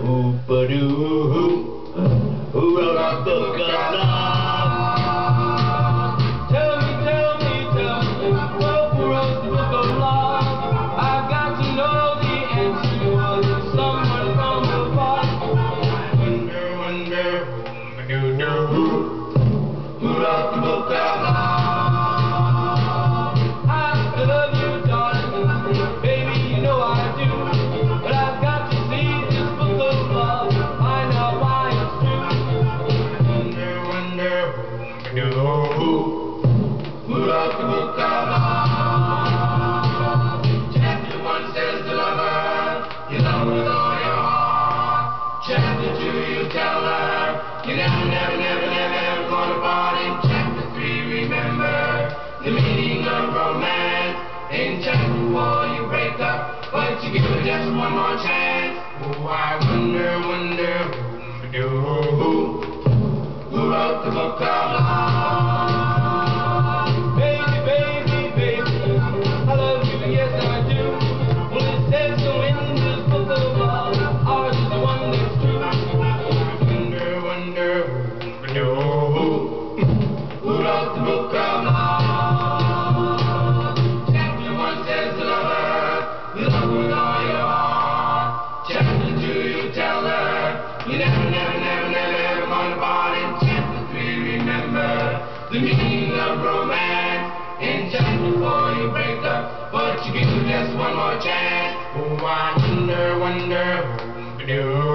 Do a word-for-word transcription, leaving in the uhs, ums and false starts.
Oop-a-doo, who wrote a book of love? Tell me, tell me, tell me, who wrote the book of love? I've got to know the answer. Was it someone from above? Wonder, wonder, who who wrote the book of love? I love you, darling, baby, you know I do. But I've got to see this book of love, find out why it's true. Wonder, wonder, who who wrote the book of love? Chapter one says to lover, you love with all your heart. Chapter two, you tell her, you never, never, never, never ever gonna part. In chapter three, remember the meaning of romance. In chapter four, you break up, but you give her just one more chance. Oh, I wonder, wonder, who who who wrote the book of love? Baby, baby, baby, I love you, yes I do. Well, it says so in this book of love, ours is the one that's true. Wonder, wonder, who who wrote the book of love? Chapter one says to lover, you love with all your heart. Chapter two, you tell her, you never, never, never, never ever gonna part. In chapter three, remember the meaning of romance. In chapter four, you break up, but you give her just one more chance. Oh, I wonder, wonder, who